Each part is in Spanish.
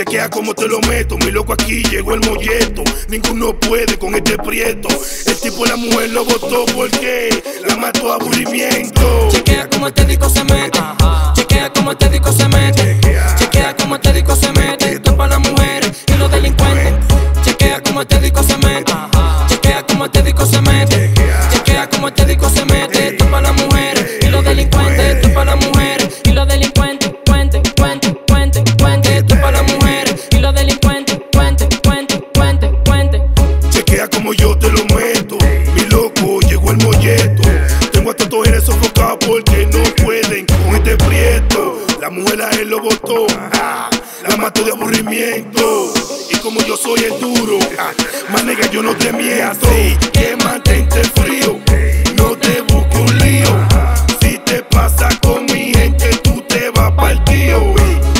Chequea cómo te lo meto, mi loco, aquí llegó el molleto. Ninguno puede con este prieto. El tipo la mujer lo botó porque la mató a aburrimiento. Chequea cómo este disco se mete. Chequea cómo este disco se mete. Chequea cómo este disco se mete. Esto es para las mujeres y los delincuentes. Chequea cómo este disco se mete. Chequea cómo este disco se mete. Chequea cómo este disco se mete. Esto es para las mujeres y los delincuentes. Esto es para las mujeres y los delincuentes. Cuente, cuente, cuente, cuente. Esto es para las mujeres y los delincuentes. Cuente, cuente, cuente, cuente. Chequea como yo te lo meto. Mi loco, llegó el molleto. Tengo a estos eres sofocados porque no pueden con este prieto. La mujer a él lo botó, la mató de aburrimiento. Y como yo soy el duro, más nega yo no te miento. Así que mantente frío, no te busques un lío. Si te pasa con mi gente, tú te vas pa'l tío.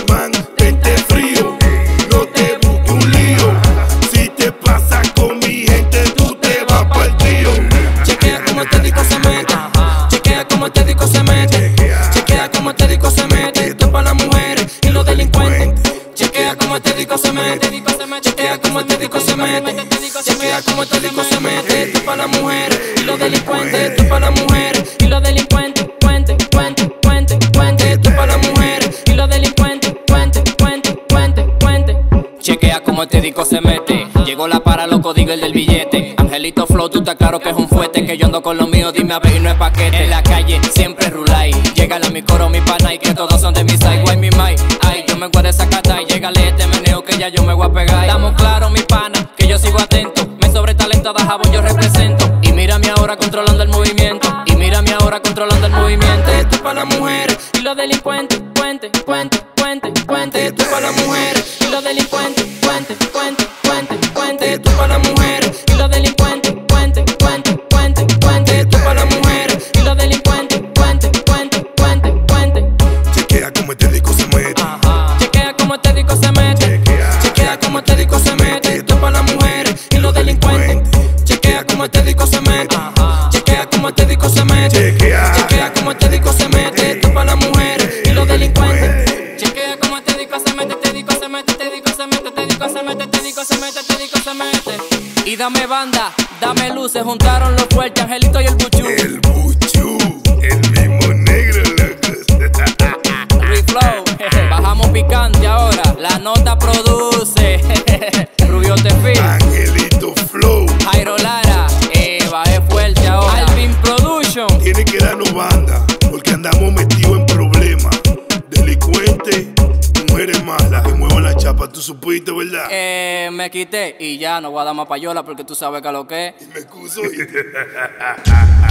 Mantente frío, no te busques un lío. Si te pasa con mi gente, tú te vas pa'l tío. Chequea cómo este disco se mete. Chequea cómo este disco se mete. Chequea cómo este disco se mete. Esto es para las mujeres y los delincuentes. Chequea cómo este disco se mete. Chequea cómo este disco se mete. Chequea cómo este disco se mete. Esto es para las mujeres y los delincuentes. Esto es para las mujeres y los delincuentes. Cuente, cuente, cuente, cuente. Esto es para las mujeres y los delincuentes. Cuente, cuente, cuente, cuente. Chequea cómo este disco se mete. Llegó la para, loco, digo el del billete. Angelito Flow, tú estás claro que es un fuerte. Que yo ando con los míos, dime a ver y no es paquete. En la calle siempre rulay. Llegale a mi coro, mi pana y que todos son de mi side. Guay, mi mai, ay, yo me guardo esa cata y llegale este meneo que ya yo me voy a pegar. Estamos claros, mi pana, que yo sigo atento. Me sobre talento da jabón, yo represento. Y mírame ahora controlando el movimiento. Y mírame ahora controlando el movimiento. Esto es para las mujeres y los delincuentes. Cuente, cuente, cuente, cuente. Esto es para las mujeres y los delincuentes. Cuente, cuente, cuente, cuente. Esto es para las mujeres y los delincuentes. Cuente, cuente, cuente, cuente. Esto es para las mujeres y los delincuentes. Cuente, cuente, cuente, cuente. Chequea como este disco se mete. Chequea cómo este disco se mete. Chequea cómo este disco se mete. Esto es para las mujeres y los delincuentes. Chequea cómo este disco se mete. Chequea cómo este disco se mete. Chequea cómo este disco se mete. Esto es para las mujeres y los delincuentes. Chequea cómo este disco se mete. Este disco se mete. Este disco se mete. Este disco se mete. Este disco se mete. Este disco se mete. Y dame banda, dame luces. Juntaron los fuertes, Angelito y el Buchu. El Buchu, el mismo negro, loco. Reflow, bajamos picante ahora. La nota produce. Rubio Tefi, Angelito Flow. Jairo Lara, bajé fuerte ahora. Alvin Production. Tiene que darnos banda, porque andamos metidos en problemas. Delincuentes, mujeres malas, que muevan la chapa, tú supiste, ¿verdad? Me quité y ya no voy a dar más payola porque tú sabes que lo que es. Y me excuso.